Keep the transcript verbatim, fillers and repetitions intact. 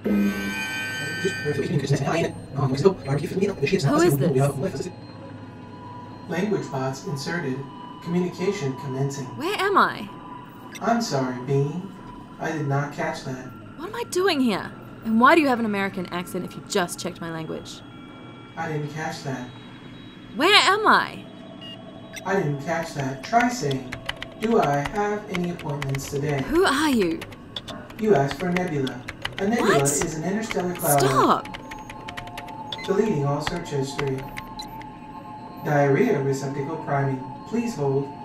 Who is this? Language bots inserted. Communication commencing. Where am I? I'm sorry, Bean. I did not catch that. What am I doing here? And why do you have an American accent if you just checked my language? I didn't catch that. Where am I? I didn't catch that. Try saying, do I have any appointments today? Who are you? You asked for a nebula. A nebula What? is an interstellar cloud. Stop! Deleting all search history. Diarrhea receptacle priming. Please hold.